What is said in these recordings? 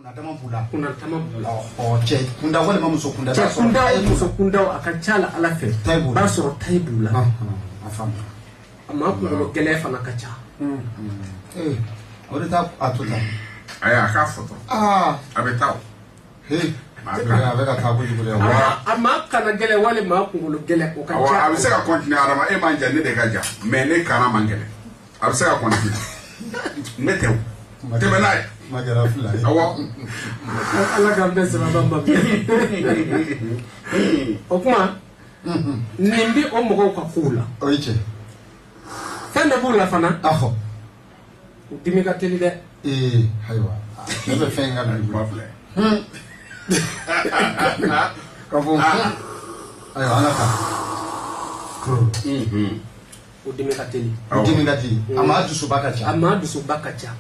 tama bula oh che kunda wala mamuso kunda muso kunda akachala ala fe ba so taybula afam amma ko gele fa nakacha orita atuta aya ka foto abetaw avec ka ko jibule amma kana gele wala ma ko gele o kacha abi se ka continuer arama e manja ne de gaja mais ne kana mangele abi se ka continuer metew tebenay magara fly awa ala gambe se baba okuma nimbi o mo ko kula oiche fenda bula fana aho dimika teli de haywa be fenga na mafle kapo ayo anaka udimika teli amadu subakacha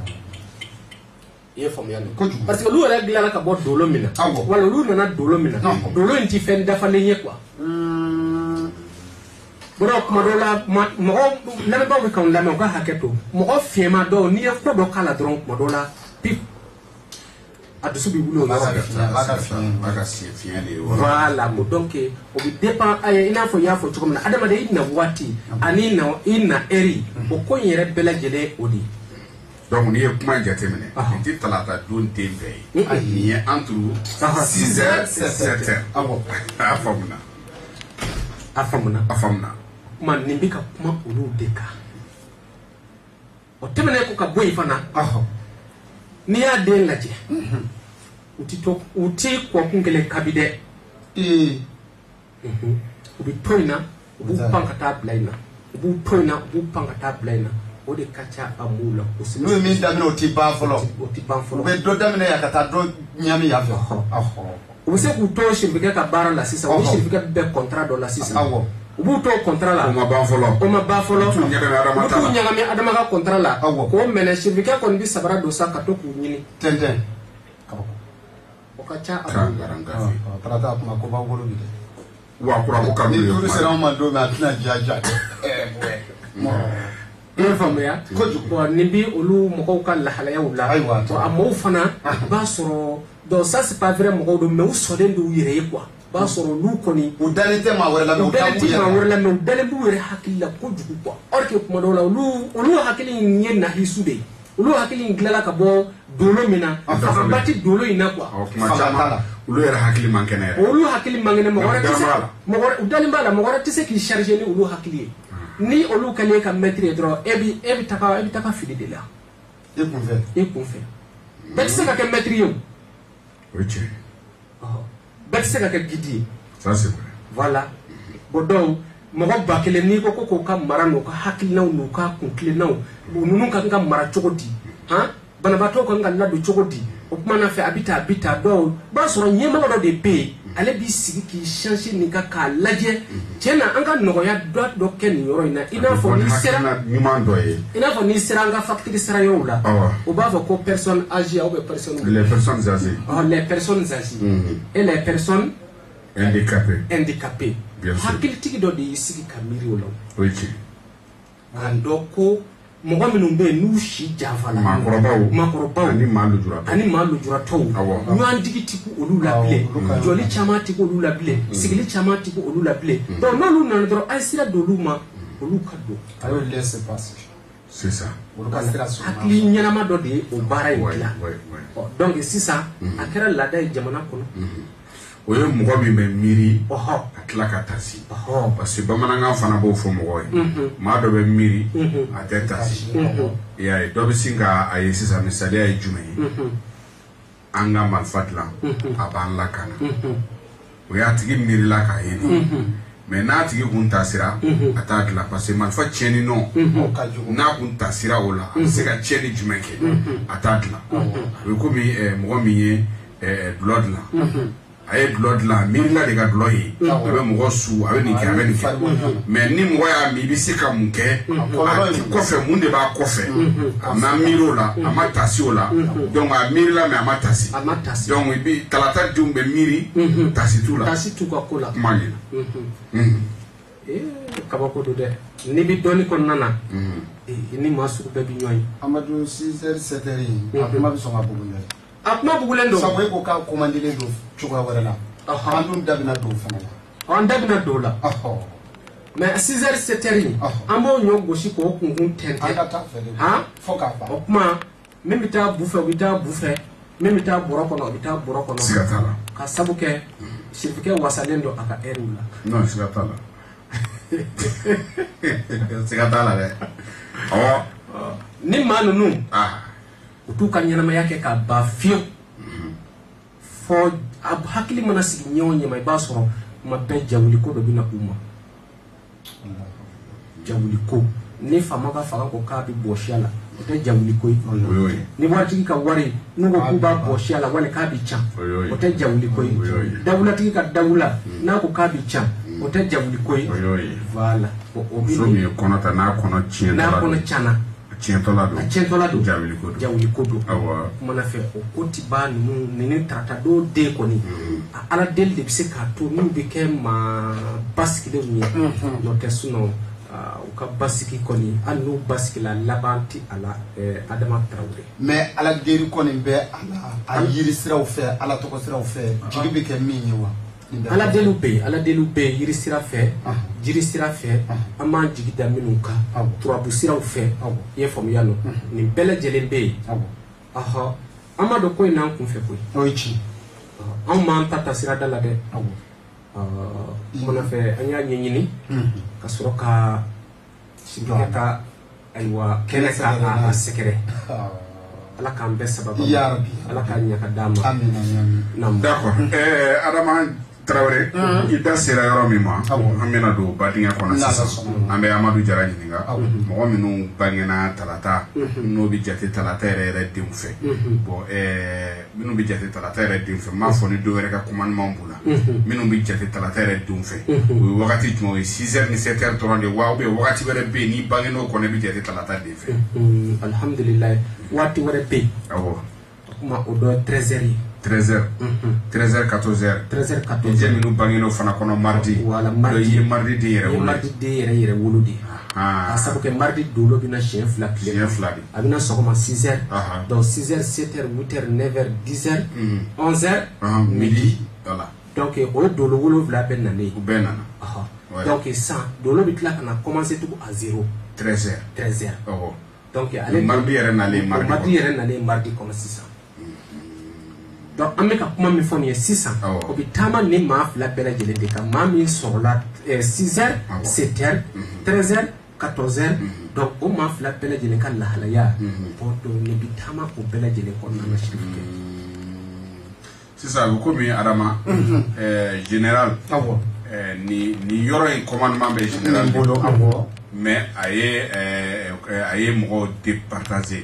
ye famiyano parce que lu wala glana ka bo dolo mina wala lu nana dolo mina dolo nti fen dafa le quoi bro kuma dola mo na ba ko kan la mo ga haketo mo fiema do ni ko do kala dron kuma dola pip adusu bi bulo baga fien de voilà mo donc o bi dépend ay ina fo ya fo tukum na adama de ina wati ani na ina eri o ko yere bela jele odi donc ni kuma jatemene ti talata don tembe ni entre 6h 7h afamna man nimbika kuma ulu deka o temene ko ka boy fana ni ya de laje uti ko kungele kabide ubi toina ubu pankata blaina ubu toina ubu pankata blaina o de kacha amula no mi damina o ti ban folo be do damina ya kata do nyami ya fo o se ku to shirika ka bara la sisa o shirika be contrat do la sisa ubu to contrat la o ma ban folo tu nyagami adama ka contrat la ko mena shirika ko ndi sabara do sa ka to ku nyini tenten o kacha amula parata kuma ko ba wolo bide wa kura ko kam ni turu sera ma do ma tuna jaja famia ko nimbi olu moko ka la halaya wala to amo fana ba soro do ça c'est pas vrai moko do me usode ndu yire quoi ba soro lu koni o dalite ma wala me o dale bu yire hakilla ko jugu quoi orke kuma do la olu hakili nyen na hisude olu hakili nglala ka bo dolo mina fa bati dolo ina quoi olu yere hakili mankene mo dale mbala mo wara tise ki charger ni olu hakili ni olu kale ka mettre dro ebi taka fili de la e kun fait bet se ka ke mettre yo oche bet se ka ke gidi ça c'est vrai voilà bodo mo ba kele ni ko ka mara no ka hakilna no ka kunkile no nunu ka mara chogodi bana bato ko ngalla do chogodi o kuma na fe abita do ba so nyema do de pe ale bi sigi ki changer ni ka laje tena anga nogoya do ken yoro ina fo ni sera nyuma ndo ina fo ni sera anga facture sera yo la o ba fo ko personne âgée ou personne les personnes âgées les personnes âgées et les personnes handicapées hakil tigi do di sigi kamiri wala oui andoko mogo minnu be n'u si janfala makɔrɔbaw ani maa lujura tɔw ɲɔgɔn digi ti ko olu la bilen jɔli caman ti ko olu la bilen sigili caman ti ko olu la bilen donc n'olu nana dɔrɔn a ye sira d'olu ma olu ka don a y'o laisser passer c'est ça olu ka sira hakili ɲɛnama dɔ de ye o baara in dilan donc sisan a kɛra laada ye jamana kɔnɔ o ye mɔgɔ min bɛ miiri a tila ka tasi parce que bamanankan fana b'o fɔ mɔgɔ ye maa dɔ bɛ miiri a tɛ tasi i y'a ye dɔ bɛ sin ka a ye sisan misaliya ye jumɛn ye an ka marifa dilan a b'an lakana o y'a tigi miirila k'a ye de mais n'a tigi kun tasira a t'a dilan parce que marifa tiɲɛni nɔ n'a kun tasira o la a bɛ se ka tiɲɛni jumɛn kɛ a t'a dilan o ye komi mɔgɔ min ye dulɔ dilan a ye dulɔ dilan miirila de ka dulɔ ye a bɛ mɔgɔ su a bɛ nin kɛ a bɛ nin kɛ mais ni mɔgɔ y'a min i bɛ se ka mun kɛ a ti kɔfɛ mun de b'a kɔfɛ a ma miiri o la a ma tasi o la donc a miirila mais a ma tasi donc i bi talata denw bɛ miiri tasi t'u la kuma ɲɛna kabako do dɛ ni bi dɔɔni kɔnɔna na ni maa sugu bɛɛ bi ɲɔgɔn ye Amadou 6h 7h a kuma bɛ sɔn ka bugun dɛ akuma bugulen do sabu ko ka commandele do chuga warala andum dabina do fana on dabina do la mais 6h 7h amo nyo goshi ko kungun tente ha foka ba okuma même bita bouffe même bita borokono sigatala ka sabuke sirfike wasalendo aka erula non sigatala sigatala de ni manunu utuka nyama yake ka ba fio fo ab hakili mana sigi nyonye mai basoro mabbe jawuli ko do bina umma jawuli ko ni fama ka faga ko ka bi boshala ote jawuli ko ni wati ka wari nugo kuba boshala wale ka bi chan ote jawuli ko dawula tiki ka dawula na ko ka bi chan ote jawuli ko voilà o bi so mi konata na kono chien na kono chana Chientola do jawuli kodo awa mana fe o koti ba ni trata do de ko ni ala del de bise ka to ni be ke ma baskile ni no tesuno o ka baski ko ni anu baskila labanti ala adama Traoré mais ala deri ko ni be ala ayiri siraw fe ala to ko siraw fe jigi be ke mi wa ala delu be yiri sira fe jiri sira fe ama jigi da minuka turabu sira fe ye fam yalo ni bele jelembe aha ama do koy nan kun fe koy oichi amma tata sira dala de mona fe anya nyenyini ka suroka shigeka aywa keneka a sekere ala kan be sababu ya rabbi ala kan nyaka dama amin nam d'accord Adama Traoré ida sera yoro mi ma amena do badinga kona sasa ambe Amadou Jara nyinga mo minu bangena talata no bi jate talata ere dim fe bon minu bi jate talata ere dim fe ma foni do reka commandement bula minu bi jate talata ere dim fe wakati mo 6h ni 7h to rande wa be wakati bere be ni bangeno kona bi jate talata de fe alhamdulillah wati wore be awo kuma odo 13h 13h 14h jemi nu bangino fana kono mardi wala mardi de yere woludi sabu ke mardi dolo bina chef fla abina sokoma 6h donc 6h 7h 8h 9h 10h 11h midi voilà donc o dolo wolo vla ben nané benana donc ça dolo bitla kana commencer tout à 0 13h donc allez mardi yere nalé mardi comme 600 donc ameka kuma mi foni 600 obitama ne ma fla bela jele de ka mami sorla 6h 7h 13h 14h donc o ma fla bela jele ka la halaya bodo ne bitama o bela jele ko na shirike c'est ça ko mi Adama général ni yoro en commandement be général bolo awo mais aye mo départager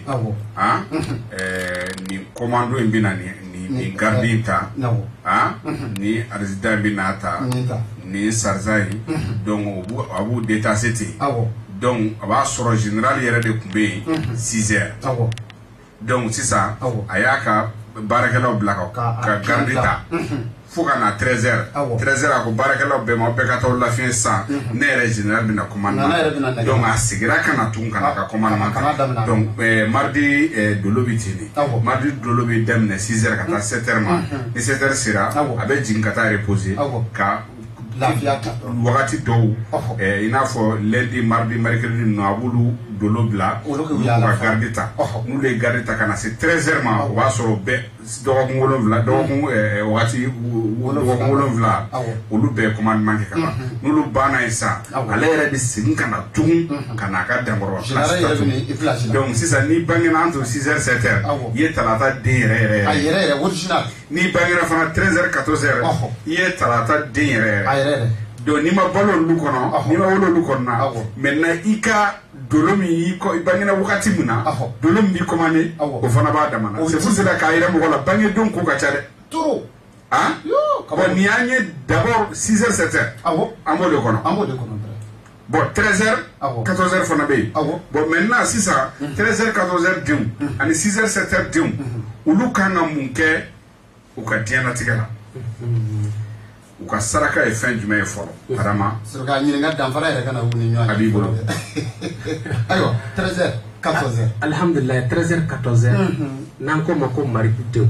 ni commando en binani ni gardita ni arzida binata ni sarzai donc abu d'état c'était donc aba soro général yere de kumbe 6h donc c'est ça ayaka barakelaw blaka ka gardita fuka na 13h ko barakelaw be ma be ka taw la fin sa ne re général bina commandement donc a sigira kana tun kana ka commandement donc mardi de lobitini mardi de lobi demne 6h ka ta 7h ma ni 7h sira abe jin ka ta reposer ka lafiata wakati do ina fo lundi mardi mercredi no abulu dolo bla wa gardita nous les gardita kana c'est 13h ma wa soro be do ngolo vla do wakati ngolo vla olu be commandement ke kala nous lu bana isa ala era de sin kana tun kana ka dangoro donc si ça ni bangena entre 6h 7h ye talata de ayere original ni bangena fana 13h 14h ye talata de do ni ma balo lu kono ni ma wolo lu kono maintenant ika dolomi ko bangena wakati muna dolomi bi commandé o fana ba damana c'est pour cela ka ira mo la bangé donc ko ka tare tout bon ni anye d'abord 6h 7h amo de kono bon 13h 14h fana be bon maintenant si ça 13h 14h dum ani 6h 7h dum ulu kana munke o ka diana tigala uka saraka e fin du mai folo Adama surga nyiri nga damfara ere kana wuni nyo abibolo ayo 13h 14h. Alhamdulillah 13h 14h. Nan ko mako mari putew.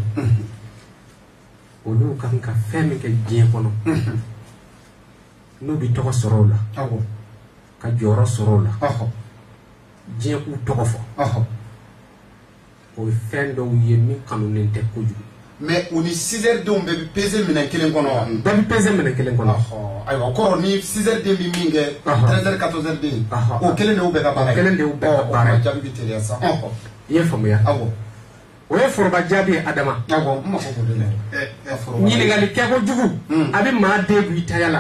Olu kan ka femme ke dien kono. No bi toko sorola. Awo. Ka joro sorola. Aho. Dien ku toko fo. Aho. O fendo yemi kanu nente koju. Mais on est 6h de on peut peser minen kelen kono. Ba bi peser minen kelen kono. Aho. Ayo ko ni 6h de mi minge 13h 14h de. O kelen de o be ka bara. Kelen de o be ka bara. Jabi biteria sa. Aho. Ye famuya. Awo. O ye foroba jabi adama. Awo ma ko de le. Nyini ngali kego jugu. Abi ma de bu itayala.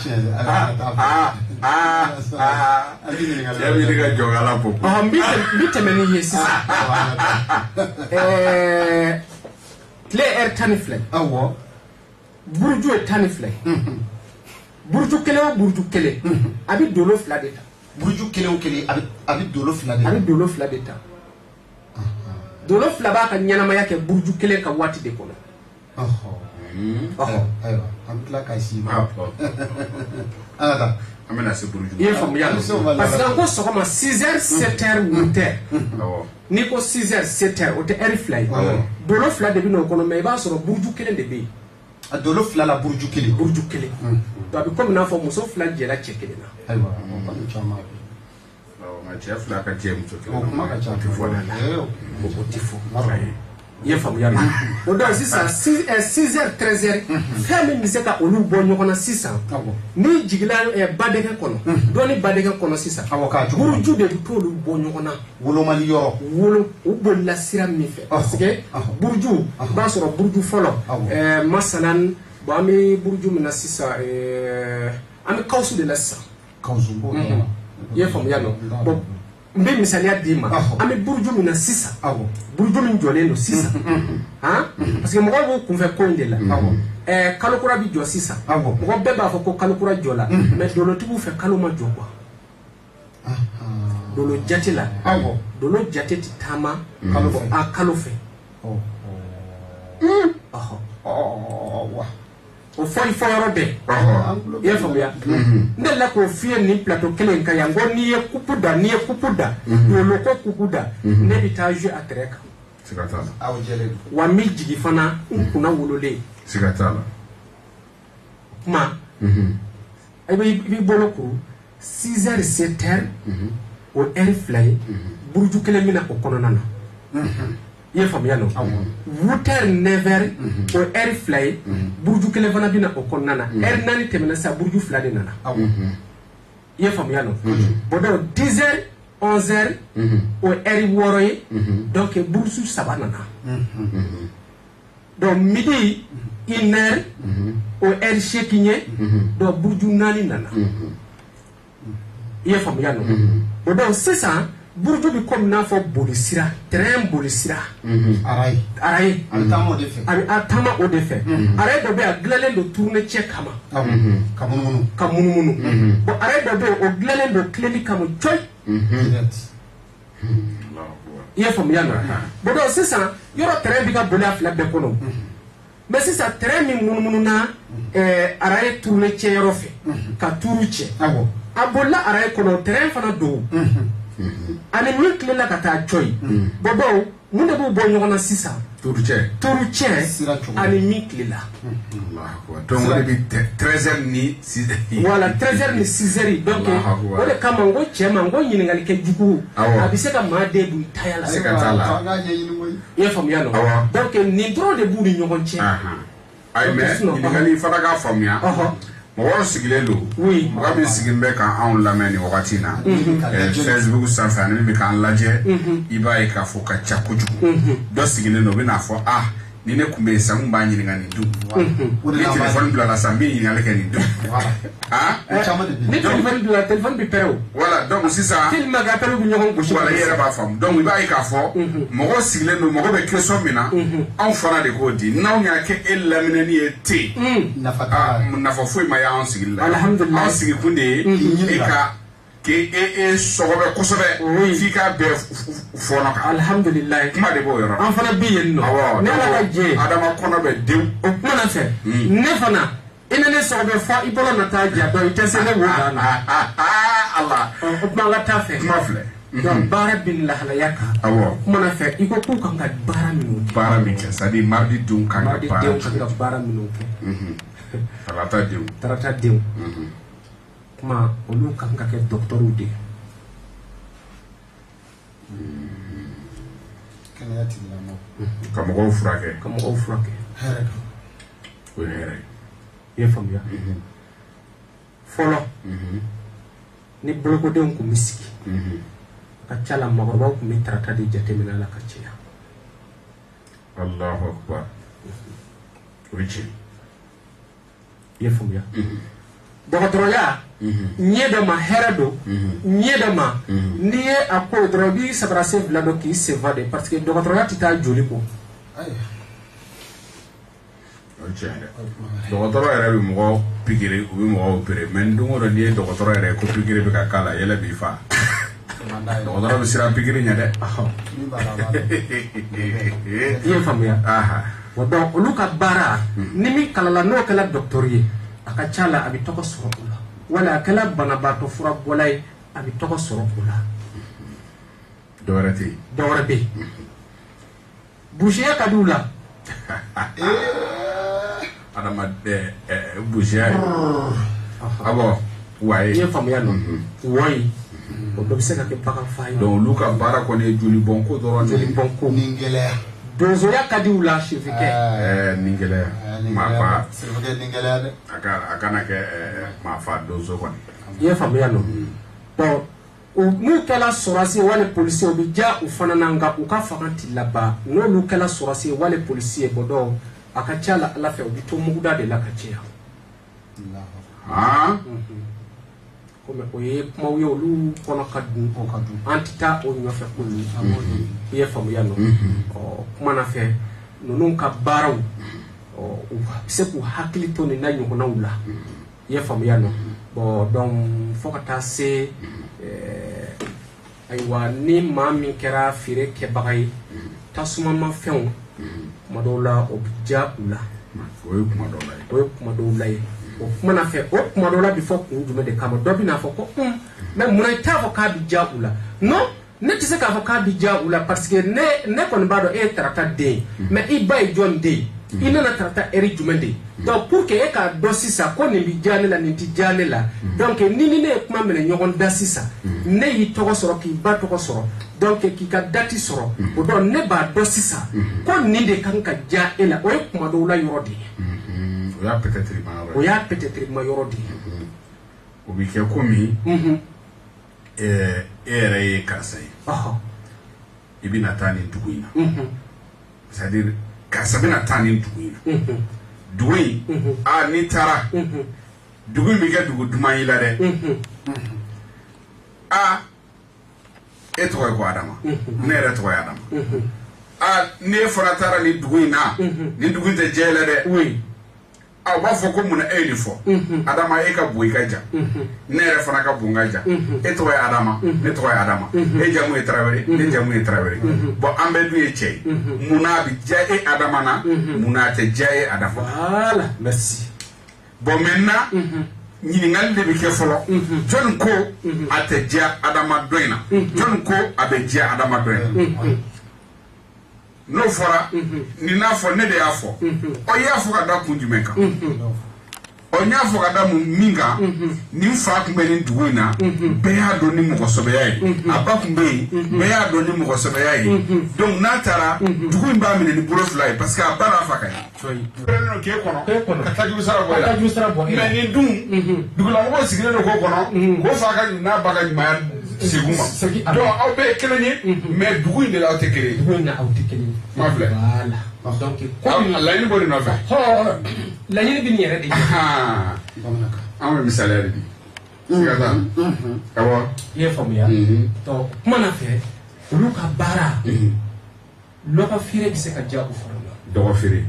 Jabi ni ka jogala popo. Bitemeni ye sisa. Tle tanifle. Awo. Burju e tanifle. Burju kele o burju kele. Abi dolo fla de ta. Burju kele o kele abi dolo fla de. Abi dolo fla de ta. Dolo fla ba ka nyanama yake burju kele ka wati de kono. Ayo. Amtla ka si ma. Ada. Amena se burju. Ye famu ya. Parce que encore sokoma 6h 7h 8h. Ni ko 6h 7h o te air fly. Dolo fla de bi no kono me ba soro burju kele de be. A dolo fla la burju kele. Burju kele. To abi comme na fo muso fla jela chekele na. Aywa, on pa chama. Ma chef la ka jem to O kuma ka chama. Ko tifo. Ye famu ya. O do sisa 6h 13h. Femme mi se ka olu bo nyokona sisa. Ni jigila badeke kono. Do ni badeke kono sisa. Burju de to olu bo nyokona. Wolo mali yoro. Wolo o bo la sira mi fe. Parce que burju ba soro burju folo. Masalan bo ami burju mina sisa ami kausu de la sisa. Kausu bo. Ye famu ya no. Bo mbe misalia dima ami burju mina sisa. Burju min jole no sisa. Hein? Parce que mo ko kun fe ko ndela. Kalokura bi jo sisa. Mo be ba fo ko kalokura jola. Mais dolo tibu fe kaloma jo kwa. Dolo jati la. Dolo jati ti tama kalofe. O foi robe. Ye famuya. Ndela ko fie ni plateau kelen ka yango ni ye kupuda dolo ko kupuda ne bitage atreka. Sigatala. Awo jele. Wa mi jigi fana kuna wolole. Sigatala. Ma. Ay bi bolo ko 6h 7h o air fly burju kelen mina ko kono nana. Ye famuya no. 8h 9h o air fly burju kelen fana bina o kono nana. Air nani temena sa burju fly de nana. Ye famuya no. Bodo 10h 11h o air woroye donc burju saba nana. Donc midi 1h o air shekinye donc burju nani nana. Ye famuya no. Bodo c'est ça. Burju bi comme na fo bolisira terrain bolisira arai altamo de fait altama o de fait arai do be aglalen do tourner check kama kamununu bo arai do be o glalen do clearly kama choy ye fam ya no bo do c'est ça yoro terrain bi ga bola fla be kono mais c'est ça terrain mi mununu na arai tourner check yoro fe ka touru che abola arai kono terrain fana do ani mi kile la kata choy bobo munde bo bo nyona sisa Tourche ani mi kile la donc on dit 13h ni 6h voilà 13h ni 6h donc o de kama ngo chema ngo nyingali ke jugu abiseka ma de bu tayala sekatala ye famia no donc ni dro de bu ni nyokon che ay mais nyingali fada ga famia Mwa sigilelo, mwa bi sigimbe ka an lameni wakati na Facebook sanfani mi ka an laje iba e ka fo ka chakuju do sigilelo bi na fo ni ne kumbe sa mba nyini ngani du ni telefone bila la sambi ni ale ke ni du ni telefone bila telefone bi pero voilà donc si ça til maga pero bi nyokon ko voilà yera ba fam donc iba e ka fo mwa sigilelo mwa be question mina an fana de ko di na nya ke elamine ni ete na fo fo ma ya an sigilela alhamdulillah an sigi kunde e ka ke sogobe kosobe fika be fono ka alhamdulillah kuma de bo yoro an fana bi yen no ne la je adama kono be dew o kuma na fe ne fana ina ne sogobe fa ibolo na ta ja do ite se ne wo na Allah o kuma la ta fe kuma fle donc baara bin lahalaya kan kuma na fɛ i ko k'u kan ka baara minnu kɛ baara min kɛ c'est à dire mardi denw kan ka baara minnu kɛ tarata denw kuma olu kan ka kɛ dɔgɔtɔrɔw de kɛnɛya tigilamɔgɔ ka mɔgɔw furakɛ hɛrɛ don o ye hɛrɛ ye faamuya fɔlɔ ni bolokodenw kun bɛ sigi a ka ca la mɔgɔkɔrɔbaw kun bɛ tarata de jateminɛ la ka caya Allahu akbar o ye tiɲɛ ye faamuya dɔgɔtɔrɔya ɲɛ dɔ ma hɛrɛ don ɲɛ dɔ ma n'i ye a ko dɔrɔn i b'i sabara bila dɔ k'i sen fa de parce que dɔgɔtɔrɔya tɛ taa joli kɔ o ye tiɲɛ dɛ dɔgɔtɔrɔ yɛrɛ bɛ mɔgɔ pikiri u bɛ mɔgɔw opéré mais don o don n'i ye dɔgɔtɔrɔ yɛrɛ ko pikiri bɛ ka k'a la yɛlɛ b'i fa dɔgɔtɔrɔ bɛ siran pikiri ɲɛ dɛ i ye faamuya donc olu ka baara ni min kalala n'o kɛla dɔgɔtɔrɔ ye a ka ca la a bɛ tɔgɔ sɔrɔ o la wala a kɛla banabaatɔ fura bɔla ye a bɛ tɔgɔ sɔrɔ o la dɔwɛrɛ tɛ yen dɔwɛrɛ bɛ yen burusiya ka di u la adamaden burusiya ye awɔ waye i ye faamuya nɔ wɔyi o dɔ bɛ se ka kɛ bagan fa ye donc olu ka baara kɔni ye joli bɔn ko dɔrɔn de ye joli bɔn ko ni gɛlɛya donsoya ka di u la sefekɛ ni gɛlɛya maa fa sefekɛ ni gɛlɛya dɛ a kana kɛ maa fa donso kɔni i ye faamuya nɔ bon n'u kɛla sɔrɔsi ye wali polisi o bɛ diya u fana na nka u ka fanga tɛ laban n'olu kɛla sɔrɔsi ye wali polisi ye bɔ dɔw a ka ca la ala fɛ u bɛ to muguda de la ka caya komi o ye kumaw ye olu kɔnɔ ka dun an tɛ taa o ɲɔfɛ ko ye i ye faamuya nɔ kuma na fɛ ninnu ka baaraw u bɛ se k'u hakili to nin na ɲɔgɔnnaw la i ye faamuya nɔ bon donc fo ka taa se ayiwa ni maa min kɛra feere kɛbaga ye tasumamafɛnw kuma dɔw la o bɛ diya u la o ye kuma dɔw la ye o ye kuma dɔw la ye o kuma na fɛ o kuma dɔw la bɛ fɔ kun jumɛn de kama dɔ bɛ n'a fɔ ko mais munna i t'a fɔ k'a bɛ diya u la non ne tɛ se k'a fɔ k'a bɛ diya u la parce que ne kɔni b'a dɔn e ye tarata den ye mais i ba ye jɔn den ye i nana tarata heure jumɛn de ye donc pour que e k'a dɔn sisan ko nin bɛ diya ne la nin tɛ diya ne la donc ni ne ye kuma minɛ ɲɔgɔn da sisan ne y'i tɔgɔ sɔrɔ k'i ba tɔgɔ sɔrɔ donc k'i ka dati sɔrɔ o dɔn ne b'a dɔn sisan ko nin de kan ka diya e la o ye kuma dɔw la yɔrɔ de ye o y'a peut-être ma yɔrɔ ye o y'a peut-être ma yɔrɔ de ye o bɛ kɛ komi e yɛrɛ ye karisa ye i bɛna taa nin dugu in na c'est à dire karisa bɛna taa nin dugu in na dugu in n'i taara dugu in bɛ kɛ dugu duman y'i la dɛ e tɔgɔ ye ko Adama ne yɛrɛ tɔgɔ ye Adama n'e fana taara nin dugu in na nin dugu in tɛ diya i la dɛ u b'a fɔ ko munna e ye nin fɔ Adama e ka bon i ka jan ne yɛrɛ fana ka bon n ka jan e tɔgɔ ye Adama ne tɔgɔ ye Adama e jamu ye Tarawele ne jamu ye Tarawele bon an bɛɛ dun ye cɛ ye munna a bɛ diya e Adama na munna a tɛ diya e Adama voilà merci bon maintenant ɲininkali de bɛ kɛ fɔlɔ jɔnni ko a tɛ diya Adama dɔ in na jɔnni ko a bɛ diya Adama dɔ in na n'o fɔra nin n'a fɔ ne de y'a fɔ i y'a fɔ ka da kun jumɛn kan n y'a fɔ ka da min kan nin fa tun bɛ nin dugu in na bɛɛ y'a dɔn ni mɔgɔsɛbɛya ye a ba tun bɛ yen bɛɛ y'a dɔn ni mɔgɔsɛbɛya ye donc n'a taara dugu in b'a minɛ ni bolo fila ye parce que a ba n'a fa ka ɲi k'e kɔnɔ ka tajibu sara bɔ i la mais nin dun dugulamɔgɔw sigilen don k'o kɔnɔ k'o fa ka n'a ba ka ɲumanya segin ma donc aw bɛɛ ye kelen ye mais dugu in de la aw tɛ kelen ye dugu in na aw tɛ kelen ye ma filɛ donc laɲini bɔ nin nɔfɛ laɲini bɛ nin yɛrɛ de ye an bɛ misaliya de di siga t'a la awɔ i ye faamuya donc kuma na fɛ olu ka baara lɔgɔ feere bɛ se ka diya u fana la dɔgɔ feere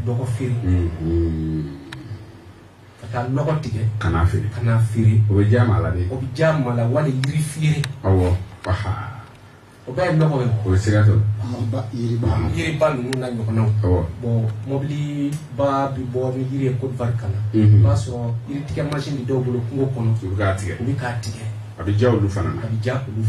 ka taa lɔgɔ tigɛ ka n'a feere o bɛ diya maa la de o bɛ diya maa la wali yiri feere awɔ o bɛɛ ye nɔgɔ ye o bɛ siga t'o la yiriba ninnu na ɲɔgɔnnaw bon mobili ba bi bɔ ni yiri ye Côte d'Ivoire ka na i b'a sɔrɔ yiri tigɛ mansin bɛ dɔw bolo kungo kɔnɔ u bɛ k'a tigɛ u bɛ k'a tigɛ a bɛ diya olu fana na a bɛ diya olu fana na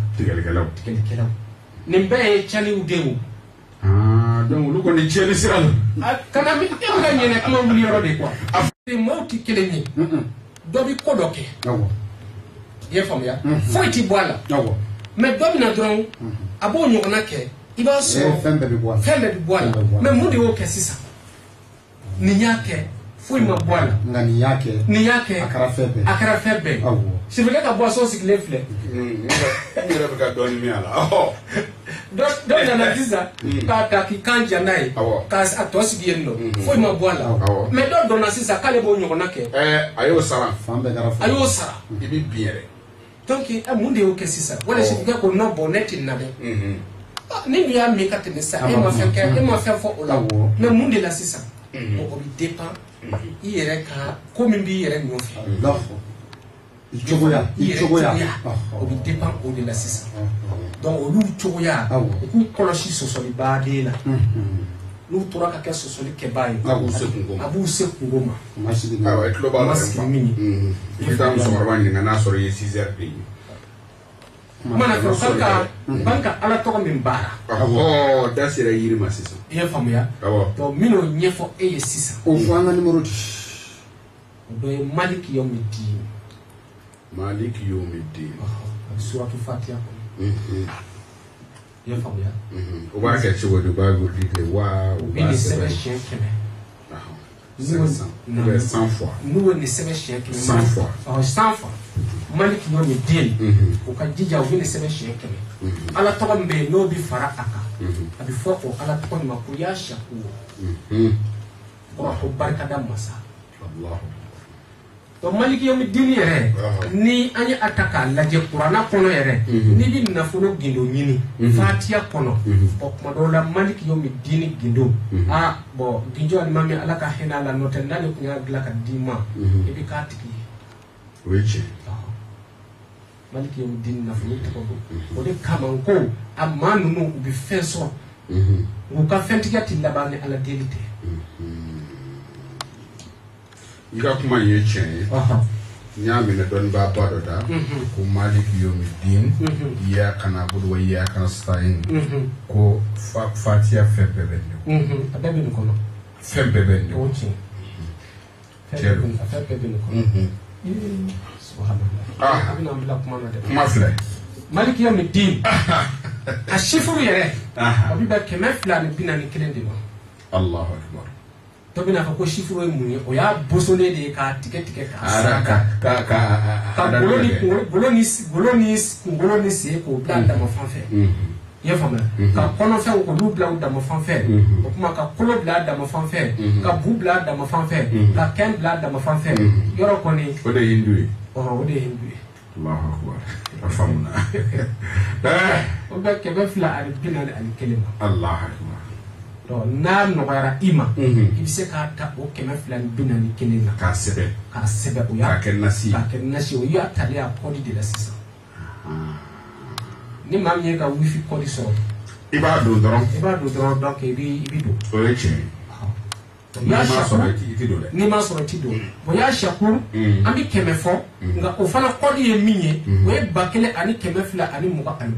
Tigalikɛlaw. Nin bɛɛ ye cɛliw denw. Donc olu kɔni cɛli sira la. Kana mi ka ɲɛnɛ kuma wuli yɔrɔ de quoi. Maaw ti kelen ye. Dɔ bi ko dɔ kɛ. Awɔ. I ye faamuya. Foyi ti bɔ a la. Awɔ. Mais dɔ bɛna dɔrɔn a b'o ɲɔgɔnna kɛ i b'a sɔrɔ fɛn bɛɛ bi bɔ a la. Mais mun de y'o kɛ sisan? Nin y'a kɛ foyi ma bɔ a la. Nka nin y'a kɛ. A kɛra fɛn bɛɛ. Awɔ. Sibirikɛ ka boisson sigilen filɛ. N yɛrɛ bɛ ka dɔɔni min a la. Dɔ nana sisan k'a ta k'i kan jan n'a ye k'a tɔ sigi yen nɔ foyi ma bɔ a la. Mais dɔ donna sisan k'ale b'o ɲɔgɔnna kɛ. A y'o sara. A y'o sara. I bɛ bin yɛrɛ. Donc mun de y'o kɛ sisan? Wala sibirikɛ ko non bon ne tɛ na dɛ. Ni dun y'a min ka tɛmɛ sisan e ma fɛn kɛ e ma fɛn fɔ o la. Mais mun de la sisan? O bɛ dépend i yɛrɛ ka ko min b'i yɛrɛ nɔfɛ. I cogoya. O bɛ dépend o de la sisan. Donc olu cogoya u k'u kɔlɔsi sɔsɔlibaaden la. N'u tora ka kɛ sɔsɔli kɛbaa ye a b'u se kungo ma. Awɔ i tulo b'a la dɛ. I bɛ taa musokɔrɔba ɲininka n'a sɔrɔ i ye 6 heures de ye. Mana kɛ ban ka ala tɔgɔ min baara. Awɔ da sera yiri ma sisan. I ye faamuya. Donc min'o ɲɛfɔ e ye sisan. O fɔ an ka numéro di. O dɔ ye Maliki Yawmidin. Maliki Yawmidin. A bɛ suratu Fatiha kɔnɔ. I ye faamuya. O b'a kɛ cogo di? U b'a wuli de wa u b'a sɛbɛn siɲɛ 100. 100 fois. N'u ye nin sɛbɛn siɲɛ 100. 100 fois. 100 fois. Maliki Yawmidin. U ka jija u bɛ nin sɛbɛn siɲɛ 100. Ala tɔgɔ min bɛ yen n'o bi fara a kan. A bɛ fɔ o ala tɔgɔ in ma ko yaa Shakur. Ko barikada masa. Donc Maliki Yawmidin yɛrɛ ni an ye a ta k'a lajɛ kuranna kɔnɔ yɛrɛ n'i bɛ nafolo gindo ɲini Fatiha kɔnɔ o tuma dɔw la Maliki Yawmidin gindo bon ginjo alimami ala ka hinɛ a la n'o tɛ n'ale tun y'a dilan ka d'i ma i bɛ k'a tigi ye. O ye tiɲɛ. Maliki Yawmidin nafolo tɔgɔ don o de kama n ko a maa ninnu u bɛ fɛn sɔrɔ u ka fɛntigiya tɛ laban ni ala deli tɛ. I ka kuma in ye tiɲɛ ye. N y'a minɛ dɔnnibaa ba dɔ da ko Maliki Yawmidin iyyaka na'budu wa iyyaka nasta'in ko Fatiha fɛn bɛɛ bɛ nin. A bɛɛ bɛ nin kɔnɔ. Fɛn bɛɛ bɛ nin. O tiɲɛ. Fɛn bɛɛ bɛ nin kɔnɔ. Subhanallah. A bɛna an bila kuma na dɛ. Kuma filɛ. Maliki Yawmidin a chiffre yɛrɛ a bɛ bɛn 241 de ma. Allahu akbar. Dɔ bɛna fɔ ko chiffre ye mun ye o y'a bosonnen de ye k'a tigɛ k'a saraka ka golo ni kunkolo ni sen k'o bila a dama fan fɛ. I ye faamuya ka kɔnɔfɛnw k'olu bila u dama fan fɛ o kuma ka kolo bila a dama fan fɛ ka bu bila a dama fan fɛ ka kɛn bila a dama fan fɛ yɔrɔ kɔni. O de ye hindu ye. O de ye hindu ye. Allahu akbar. A faamuna. O bɛ 241 ma. Allahu akbar. N'a nɔgɔyara i ma i bɛ se k'a ta o 241 na k'a sɛbɛn o y'a kɛ nasi o y'a tali a kɔdi de la sisan ni maa min ye ka wifi kɔdi sɔrɔ i b'a don dɔrɔn donc i bɛ don o ye tiɲɛ ye n'i m'a sɔrɔ i tɛ don dɛ n'i m'a sɔrɔ i tɛ don bon y'a Shakur an bɛ 100 fɔ nka o fana kɔdi ye min ye o ye 1226.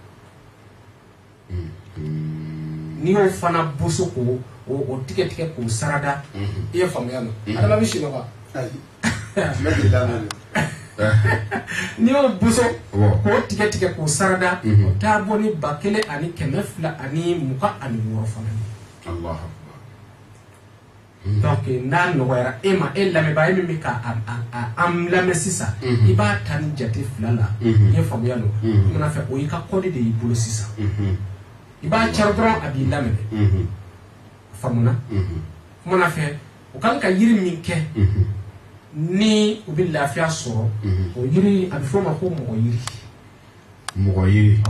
N'i y'o fana boso k'o tigɛ k'o sarada i ye faamuya na adama bɛ si nɔgɔ. N'i y'o boso k'o tigɛ k'o sarada o t'a bɔ ni 1226 fana ye. Allahu akbar. Donc n'a nɔgɔyara e ma e lamɛnbaa e min bɛ ka an lamɛn sisan i b'a ta ni jate 2 la i ye faamuya na o mana fɛ o y'i ka kɔdi de y'i bolo sisan. I b'a cari dɔrɔn a b'i lamɛn faamuna kumana fɛ o kan ka yiri min kɛ ni u bɛ lafiya sɔrɔ o yiri a bɛ fɔ o ma ko mɔgɔ yiri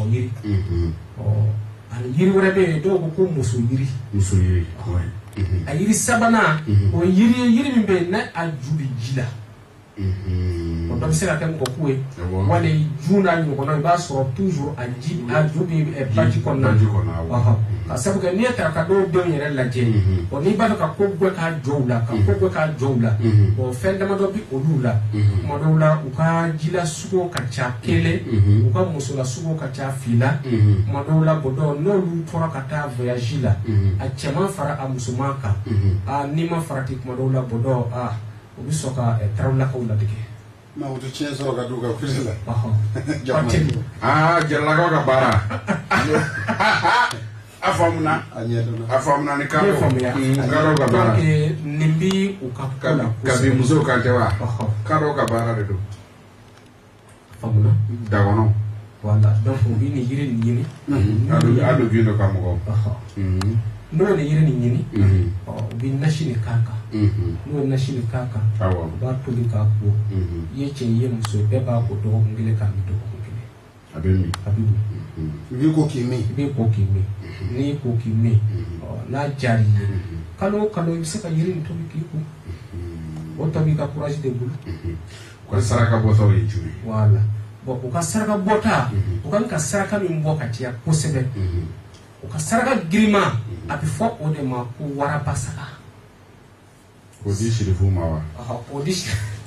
ani yiri wɛrɛ bɛ yen dɔw ko ko muso yiri a yiri sabanan o yiri ye yiri min bɛ yen n'a a ju bɛ ji la o dɔ bɛ se ka kɛ mɔgɔku ye wali ju n'a ɲɔgɔnna i b'a sɔrɔ toujours a ju bɛ baji kɔnɔna ka sabu kɛ n'i ye ta ka dɔw denw yɛrɛ lajɛ bon n'i b'a fɛ ka ko bɛɛ k'a jɔw la ka ko bɛɛ k'a jɔw la bon fɛn damadɔ bi olu la tuma dɔw la u ka jila sugu ka ca kelen u ka musola sugu ka ca fila tuma dɔw la bon n'olu tora ka taa voyage la a cɛman fara a musoman kan n'i ma farati tuma dɔw la bon u bɛ sɔn ka tarawelelakaw ladege. ma o tɛ tiɲɛ sɔrɔ ka don ka kusi la. Jaralakaw ka baara a faamuna ni kadɔ ka baara nin bi u ka ko la kabi musow kan tɛ wa kadɔ ka baara de don faamuna dakɔnɔ voilà donc u bi nin yiri nin ɲini a do bin dɔ ka mɔgɔw n'o nin yiri nin ɲini u bi nasi nin k'a kan n'o ye nasi nin k'a kan u b'a tobi k'a ko i ye cɛ i ye muso bɛɛ b'a ko dɔgɔkun kelen k'a min dɔgɔkun kelen a bɛ min i b'i ko k'i min i b'i ko k'i min n'i y'i ko k'i min n'a diyara i ye kalo o kalo i bɛ se ka yiri nin tobi k'i ko o tɔ b'i ka courage de bolo u ka saraka bɔtaw ye jumɛn voilà bon u ka saraka bɔta u kan ka saraka min bɔ ka caya kosɛbɛ u ka saraka girima a bɛ fɔ o de ma ko waraba saga o di sirifu ma wa o di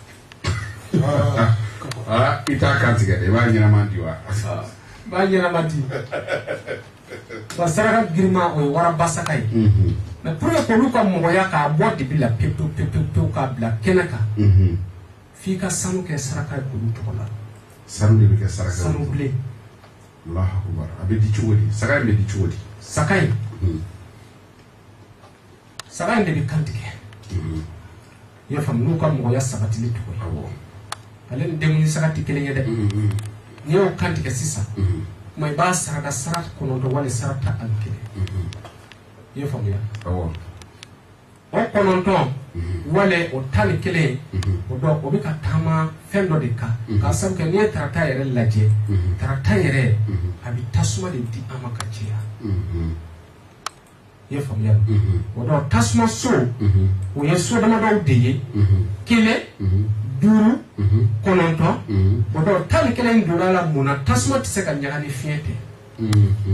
i t'a kan tigɛ dɛ i b'a ɲɛnama di wa b'a ɲɛnama di u ka saraka girima o ye waraba saga ye mais pour que k'olu ka mɔgɔya k'a bɔ dibi la pewu pewu pewu k'a bila kɛnɛ kan f'i ka sanu kɛ saraka ye olu tɔgɔ la sanu de bɛ kɛ saraka sanu bilen Allahu akbar a bɛ di cogo di saga in bɛ di cogo di saga in de bɛ kantigɛ i y'a faamu n'u ka mɔgɔya sabatili tɔgɔ ye ale ni denkundi saga tɛ kelen ye dɛ n'i y'o kantigɛ sisan kuma i b'a sarada sara kɔnɔntɔn wali sara tan ani kelen i y'a faamuya o kɔnɔntɔn wali o tan ni kelen o bɛ ka taama fɛn dɔ de kan k'a sabu kɛ n'i ye tarata yɛrɛ lajɛ tarata yɛrɛ a bɛ tasuma de di an ma ka caya i y'a faamuya o tasuma so o ye so damadɔw de ye kelen duuru kɔnɔntɔn o tan ni kelen donna la mun na tasuma tɛ se ka ɲaga ni fiɲɛ tɛ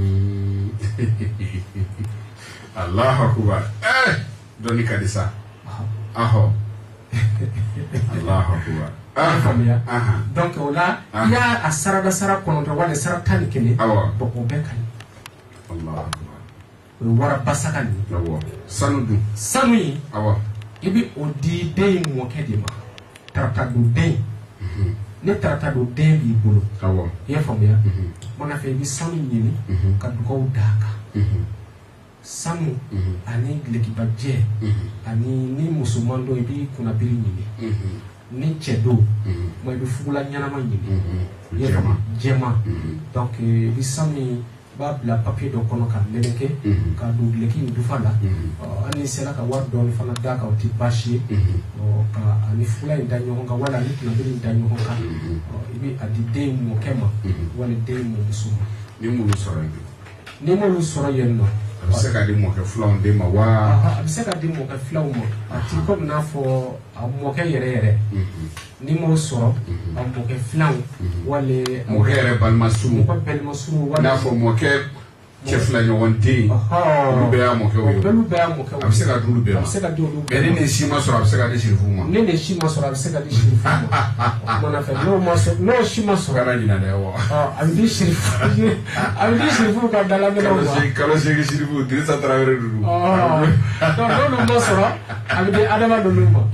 Allahu akbar dɔnni ka di sa ahɔ Allahu akbar i y'a faamuya donc o la i y'a sarada sara kɔnɔntɔn wali sara tan ni kelen bon o bɛɛ ka ɲi Allahu akbar o ye waraba saga nin ye sanu dun sanu in i bɛ o di den in mɔkɛ de ma tarata don den ne tarata don den b'i bolo i y'a faamuya mana fɛ i bɛ sanu ɲini ka dugawu d'a kan sanu ani gilekibajɛ ani ni musoman dɔ i b'i kunnabiri ɲini ni cɛ don ma i bɛ fugula ɲɛnama ɲini i y'a faamu jɛma donc i bɛ sanu in i b'a bila papier dɔ kɔnɔ ka meleke ka don gileki in dufa la hali n'i sera ka wari dɔɔni fana d'a kan o tɛ baasi ye ka ani fugula in da ɲɔgɔn kan wali ani kunnabiri in da ɲɔgɔn kan i bɛ a di den mɔkɛ ma wali den mɔmuso ma ni m'olu sɔrɔ yen ni m'olu sɔrɔ yen nɔ a bɛ se ka di mɔkɛ filaw den ma wa a bɛ se ka di mɔkɛ filaw ma a ti komi n'a fɔ a mɔkɛ yɛrɛ yɛrɛ ni m'o sɔrɔ a mɔkɛ filaw wali mɔkɛ yɛrɛ balimasu wali n'a fɔ mɔkɛ cɛ fila ɲɔgɔn den olu bɛɛ y'a mɔkɛw ye a bɛ se ka di olu bɛɛ ma mais ni nin si ma sɔrɔ a bɛ se ka di sirifu ma ni nin si ma sɔrɔ a bɛ se ka di sirifu ma o kumana fɛ n'o si ma sɔrɔ kana ɲinɛ dɛ wa a bɛ di sirifu ka dalaminɛw ma kalo seegin sirifu Dirisa Tarawele dudu donc n'olu ma sɔrɔ a bɛ di adama ninnu ma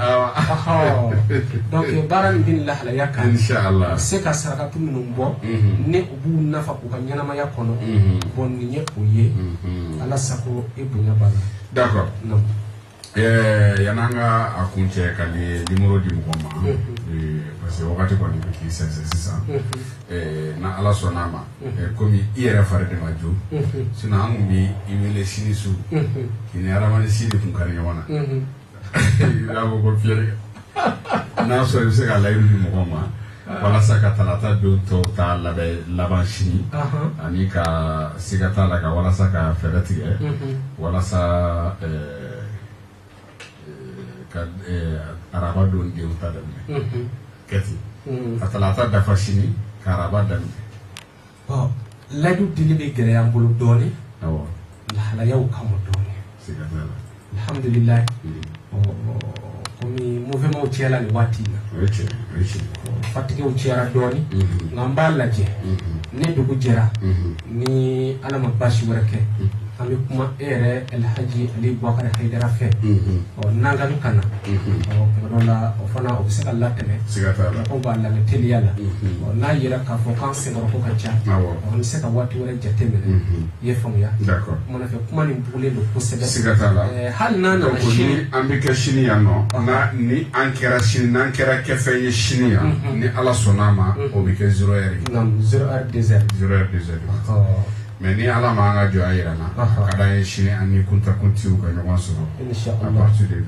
donc baara nin bɛ lahalaya kan Inshallah se ka sarakatu minnu bɔ ni u b'u nafa u ka ɲɛnamaya kɔnɔ bon nin ye o ye ala sago e bonya b'a la d'accord non yan'an ka a kun cɛ ka di numéro di mɔgɔ ma parce que wagati kɔni bɛ k'i sɛnsɛn sisan na ala sɔnn'a ma komi i yɛrɛ fari de ma jo sinon an kun b'i wele sini su k'i ni adamaden si de tun kari ɲɔgɔn na i y'a fɔ ko fiyɛli n'a sɔrɔ i bɛ se ka layidu di mɔgɔ ma walasa ka talata don tɔw ta laban sini ani ka siga t'a la ka walasa ka fɛɛrɛ tigɛ walasa ka araba don denw ta daminɛ kɛ ten ka talata dafa sini ka araba daminɛ layidu dili bɛ gɛlɛya an bolo dɔɔnin hala yaw kamo doni alhamdulillah komi mouvement utiela ni watina fatike utiara doni ngamba laje ne dugu jera ni alama bashi warake ami kuma ere el haji ali bakar haidara fe nanga kana ngola ofana obisaka latene ko ba la meteli yala na yira ka fo kan se ko ka cha on se ka watu wala jatemene ye famuya d'accord mona fe kuma ni bule do ko sebe sigatala hal nana shini ambika shini ya no na ni ankera shini na ankera kefe ye shini ya ni ala sonama obike 0 heure nam 0 heure 2 heures 0 heure 2 heures mais ni ala ma nga jo ayira na kada ye shini ani kunta kunti u ka nyoma so inshallah à partir de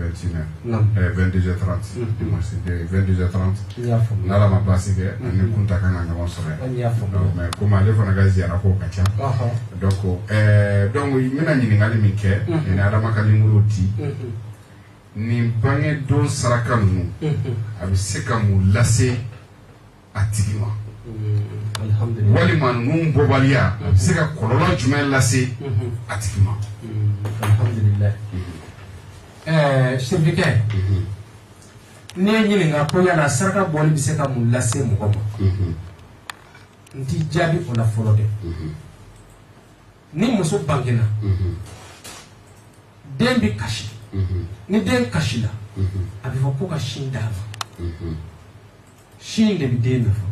22h30 dimanche de 22h30 ya famu na la ma place que ani kunta kana nyoma so ya famu mais comme ale fona ga ziara ko ka cha donc mina nyini ngali minke ni ala makali muroti ni bange don saraka nu abi seka mu lase atigima alhamdulillah walima num bobalia seka kololo jumel lase atigima alhamdulillah shirike ne nyini nga ko yana saraka boli biseka mu lase mu goma nti jabi ona folode ni muso bangina dembi kashi ni den kashila abi ko ka shindama shinde bi den fa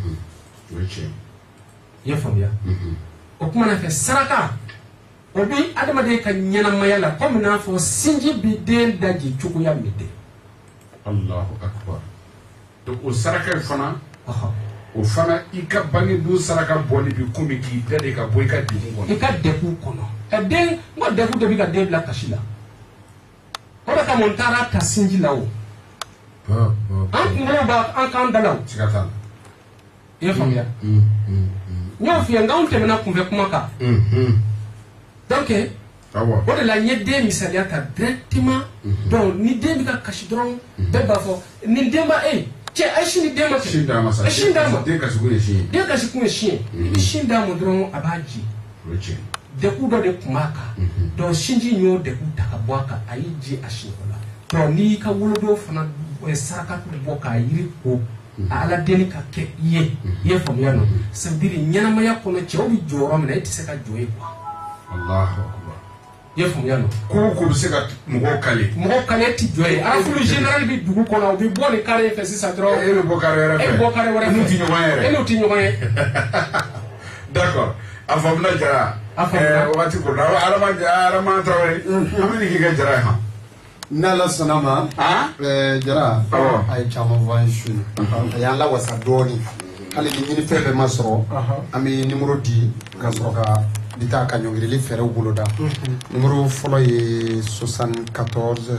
ya famya o kuma na fe saraka obi adama de ka nyana mayala comme na fo sinji bi den daji chuku ya mide Allahu akbar donc o saraka fana o fana ika bangi du saraka boli bi kumi ki dade ka boy ka dingo ika deku kono e den mo deku de bi ka de bla kashila ko da ka montara ta sinji lawo an ngolo ba an kan dalaw sigata ya famya nyo fi nga on temena kumbe kumaka donc o de la nyede misaliata directement donc ni dembi ka kashi dron beba fo ni demba che ashini demba shindama sa shindama de ka sugure shi de ka sikume shi shindama dron abaji de kudo de kumaka donc shinji nyo de kutaka bwaka ayiji ashinola to ni ka wolodo fana saraka ku boka yiri ko ala deni ka ke ye famya no sabiri nyana maya kono che obi joro mena itse ka joye kwa Allahu akbar ye famya no ko bi se ka mo kale ti joye ala fulu general bi dugu kono obi boni kare fe sisa dro e bo kare wara no ti nyoye d'accord afamna jara wati ko na arama tawari amini ki ga jara ha nala sanama jara ay chama vanchu ya la wasa doni hali ni febe masro ami numéro 10 ka soka bita ka nyongiri li fere wuloda numéro folo ye 74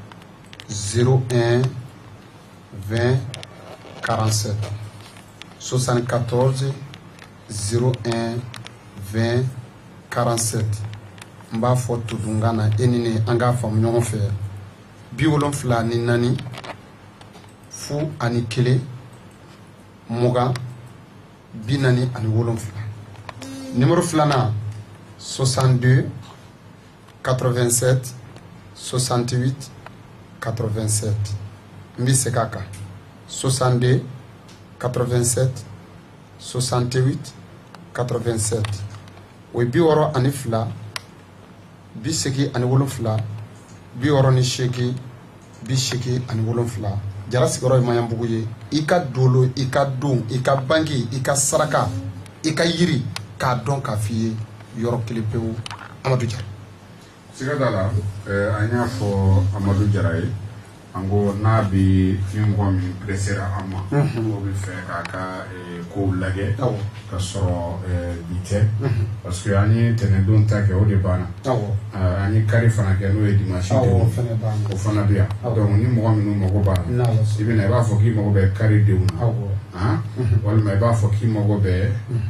01 20 47 74 01 20 47 mba fo tudungana enine anga fam nyongo fe bi wolon fla ni nani fu ani kele moga bi nani ani wolon fla numéro flana 62 87 68 87 mbi sekaka 62 87 68 87 we bi woro ani fla bi seki ani wolon fla bi woro ni sheki bi sheki ani wolon fla jara sigoro mayam buguye ika dolo ika don ika banki ika saraka ika yiri ka don ka fiye yoro klipewu Amadou Jara sigadala anya fo Amadou Jara ango nabi nyongo mi presera ama o bi fe ka ko lage ka soro bite parce que ani tene don ta ke o de bana ani kari fana ke no e dimanche o fana bia donc ni mo mi no mo bana ibina ba fo ki mo be kari de una wala me ba fo ki mo be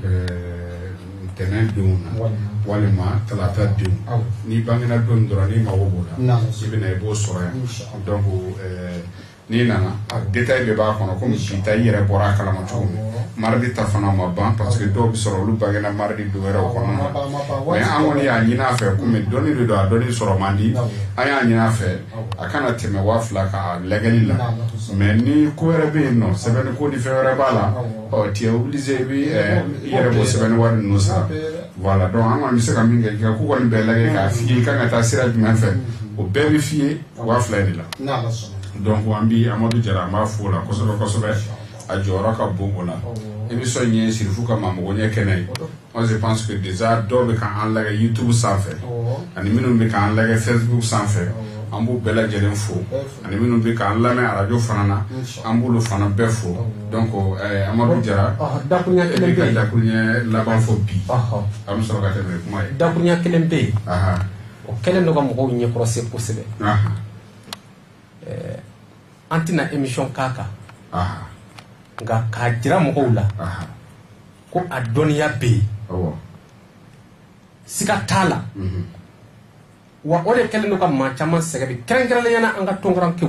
tenen duna wala ma talata dun ni bangina don dora ni ma wobola ibina e bo soro donc ni nana détail de b'a kɔnɔ comme bita i yɛrɛ bɔra a kalama cogo min mardi ta fana ma ban parce que dɔw bɛ sɔrɔ olu bangena mardi do wɛrɛw kɔnɔna na mais an kɔni y'a ɲini a fɛ komi dɔnni de don a dɔnni sɔrɔ man di an y'a ɲini a fɛ a kana tɛmɛ 2000 ka lɛgɛli la mais ni ko wɛrɛ bɛ yen nɔ sɛbɛnni ko ni fɛn wɛrɛ b'a la tu es obligé i bɛ i yɛrɛ b'o sɛbɛnni wari ninnu sara voilà donc an kɔni bɛ se ka min kɛ k'i ka ko kɔni bɛɛ lajɛ k'a f'i ye i kan ka taa sira jumɛn fɛ o bɛɛ bɛ f'i ye 2000 de la donc an bi Amadu Jara an b'a fo la kosɛbɛ kosɛbɛ a jɔyɔrɔ ka bon o la émission ye sirifu ka maamɔgɔ ɲɛ kɛnɛ ye moi je pense que déjà dɔw bɛ k'an lajɛ YouTube sanfɛ ani minnu bɛ k'an lajɛ Facebook sanfɛ an b'u bɛɛ lajɛlen fo ani minnu bɛ k'an lamɛn radio fana na an b'olu fana bɛɛ fo donc Amadu Jara dakuruɲa kelen bɛ yen dakuruɲa laban fo bi an bɛ sɔrɔ ka tɛmɛ kuma ye dakuruɲa kelen bɛ yen o kɛlen don ka mɔgɔw ɲɛkɔrɔse kosɛbɛ an tɛna émission k'a kan nka k'a jira mɔgɔw la ko a dɔnniya bɛ yen siga t'a la wa o de kɛlen don ka maa caman sɛgɛn bi kɛrɛnkɛrɛnnenya an ka tɔnkɔrɔnkɛw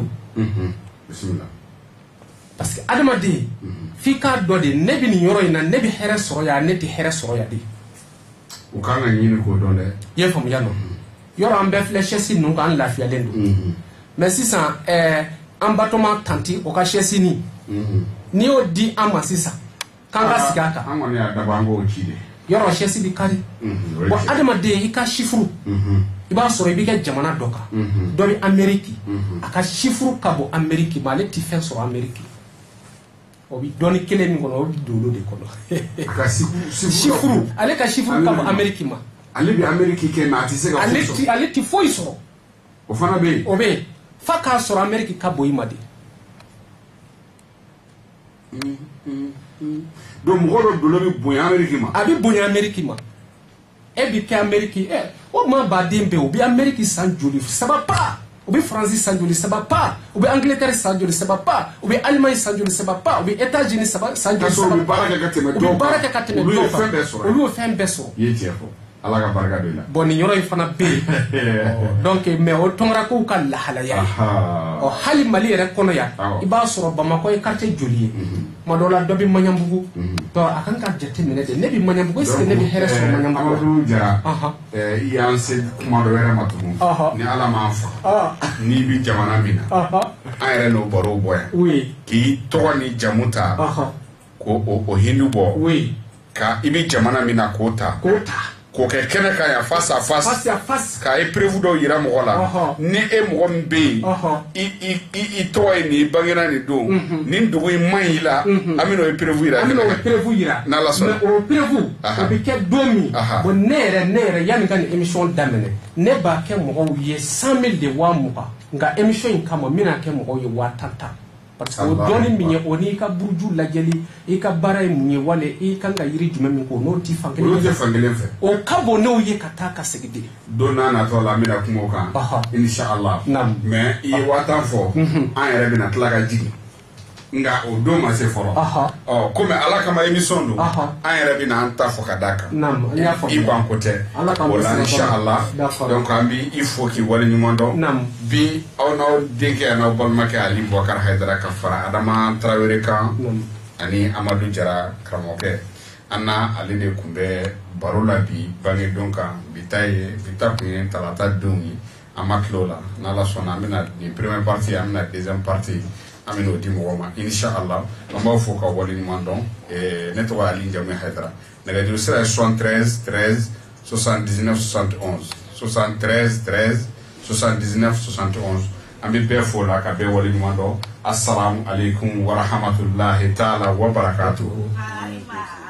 parce que adamaden f'i k'a dɔ de ne bɛ nin yɔrɔ in na ne bɛ hɛrɛ sɔrɔ yan ne tɛ hɛrɛ sɔrɔ yan de u kan ka ɲini k'o dɔn dɛ i ye faamuya nɔ yɔrɔ an bɛɛ filɛ chaise ninnu kan an lafiyalen don mais sisan an batoma tanti o ka chaise nin n'i y'o di an ma sisan k'an ka sigi a kan an kɔni y'a dabɔ an k'o ci de yɔrɔ chaise bɛ kari bon adamaden i ka chiffre i b'a sɔrɔ i b'i kɛ jamana dɔ kan dɔ bɛ Amérique a ka chiffre ka bɔ Amérique ma ale tɛ fɛn sɔrɔ Amérique o bɛ dɔnni kelen min kɔnɔ o bɛ don olu de kɔnɔ a ka chiffre ale ka chiffre ka bɔ Amérique ma ale bɛ Amérique kɛ mais a tɛ se ka foyi sɔrɔ ale tɛ foyi sɔrɔ o fana bɛ yen o bɛ yen f'a k'a sɔrɔ Amérique ka bon i ma de donc mɔgɔ dɔ dolo bɛ bonya Amérique ma a bɛ bonya Amérique ma e bɛ kɛ Amérique o maa baden bɛ yen o bɛ Amérique san joli ça va pas o bɛ Faransi san joli ça va pas o bɛ Angleterre san joli ça va pas o bɛ Allemagne san joli ça va pas o bɛ États-Unis san joli ça va pas u bɛ baara kɛ ka tɛmɛ dɔw kan u bɛ baara kɛ ka tɛmɛ dɔw kan olu ye fɛn bɛɛ sɔrɔ i ye tiɲɛ fɔ Ala ka barika don i la bon nin yɔrɔ in fana bɛ yen donc mais o tɔnkarakow ka lahalaya ye hali Mali yɛrɛ kɔnɔ yan i b'a sɔrɔ Bamakɔ ye quartier joli ye tuma dɔw la dɔ bɛ Maɲanbugu a kan ka jateminɛ de ne bɛ Maɲanbugu est-ce que ne bɛ hɛrɛ sɔrɔ Maɲanbugu Amadu Jara i y'an se kuma dɔ wɛrɛ ma tugun ni Ala m'an fa n'i bɛ jamana min na an yɛrɛ n'o barow bɔ yan k'i tɔgɔ ni jamu ta k'o hindu bɔ ka i bɛ jamana min na k'o ta k'o kɛ kɛnɛ kan yan face à face k'a épreuve dɔw yira mɔgɔ la ni e mɔgɔ min bɛ yen i tɔgɔ ye nin bangena nin don nin dugu in man ɲi la an bɛ n'o épreuve yira an bɛ n'o épreuve yira n'Ala sɔnna mais o épreuve o bɛ kɛ don min bon ne yɛrɛ yanni ka nin émission daminɛ ne b'a kɛ mɔgɔw ye 100 000 de 20,000 nka émission in kama n bɛna kɛ mɔgɔw ye 50,000 parce que o dɔnni min ye o n'i ka buruju lajɛli i ka baara ye mun ye wala i kan ka yiri jumɛn min k'o n'o ti fan kelen fɛ o ka bon n'o ye ka taa ka segin de don n'a natɔ la an bɛna kuma o kan inshallah mais i ye 50,000 fɔ an yɛrɛ bɛna tila ka jigin nka o don ma se fɔlɔ komi Ala kama émission don an yɛrɛ bɛna an ta fɔ ka d'a kan i ban ko tɛ o la inshallah donc an bɛ i fo k'i waleɲuman dɔn bi aw n'aw denkɛ n'aw balimakɛ Ali Bubakari Hayidara ka fara Adama Tarawele kan ani Amadu Jara karamɔgɔkɛ an n'ale de tun bɛ baro la bi bangedon kan bi ta kun ye talata don ye an ma tila o la n'Ala sɔnna an bɛna nin première partie an bɛna deuxième partie an bɛ n'o di mɔgɔw ma inshallah an b'aw fo ka waleɲuman dɔn ne tɔgɔ ye Ali Njame Hayidara nɛgɛjuru sira ye 73 13 79 71 73 13 79 71 an bɛ bɛɛ fo la ka bɛɛ waleɲuman dɔn assalamu alaikum wa rahmatullahi ta'ala wa barakatuhu